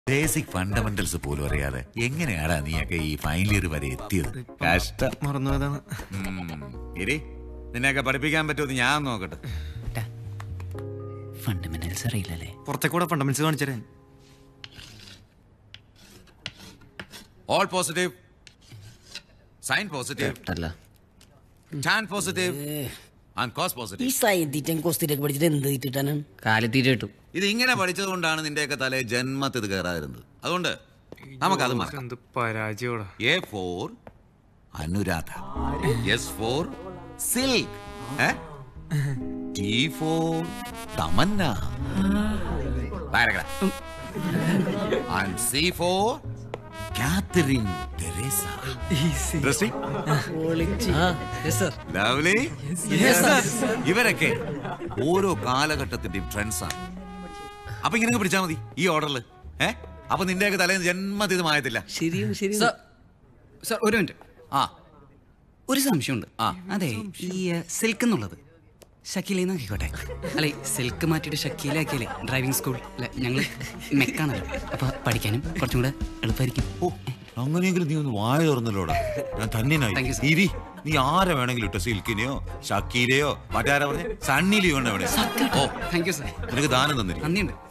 Basic fundamentals പോലും അറിയാതെ എങ്ങനെയാടാ നീയൊക്കെ ഈ ഫൈനൽ ഇയർ വരെ എത്തിയത്? കഷ്ടം. മറന്നതാണ്. നിന്നെയൊക്കെ പഠിപ്പിക്കാൻ പറ്റുമെന്ന് ഞാൻ നോക്കട്ടെ. ഫണ്ടമെന്റൽസ് അറിയില്ലല്ലേ? പുറത്തേക്കൂടെ ഫണ്ടമെന്റൽസ് കാണിച്ചു. All positive, sine positive, tan positive and cos positive. ഈ സൈൻ കോസ്റ്റിലേക്ക് പഠിച്ചിട്ട് എന്ത് തീറ്റിട്ടാണ്? കാലത്തീറ്റ കിട്ടും. ഇത് ഇങ്ങനെ പഠിച്ചത് കൊണ്ടാണ് നിന്റെയൊക്കെ തലേ ജന്മത്തിൽ ഇത് കയറാതിരുന്നത്. അതുകൊണ്ട് നമുക്കത് മറക്കാം. പരാജയോടാ. A for Anuradha, S for Silk, T for Tamanna, and C for Catherine Tresa. ഇവരൊക്കെ ഓരോ കാലഘട്ടത്തിന്റെയും ട്രെൻഡ്സ് ആണ്. അപ്പൊ ഇങ്ങനെ പിടിച്ചാൽ മതി ഈ ഓർഡറിൽ. അപ്പൊ നിന്റെയൊക്കെ തലേന്ന് ജന്മത്തിൽ മായത്തില്ല. സർ ഒരു മിനിറ്റ്. ഒരു സംശയമുണ്ട്. അതെ, ഈ സിൽക്ക് എന്നുള്ളത് ഷക്കീലെന്ന് ആക്കിക്കോട്ടെ. അല്ലെ, സിൽക്ക് മാറ്റിയിട്ട് ഷക്കീലാക്കിയാലേ ഡ്രൈവിംഗ് സ്കൂൾ ഞങ്ങൾ മെക്കാണല്ലോ, അപ്പൊ പഠിക്കാനും കുറച്ചും കൂടെ എളുപ്പമായിരിക്കും. അങ്ങനെയെങ്കിലും നീ ഒന്ന് വായ തുറന്നല്ലോടാ. ഞാൻ തന്നെ നീ ആരെ വേണമെങ്കിലും ഇട്ടോ, സിൽക്കിനെയോ ഷക്കീലെയോ മറ്റാരാ പറഞ്ഞ സണ്ണിലെയോ. Oh thank you sir. നിനക്ക് ദാനം തന്നില്ല. നന്ദിയുണ്ട്.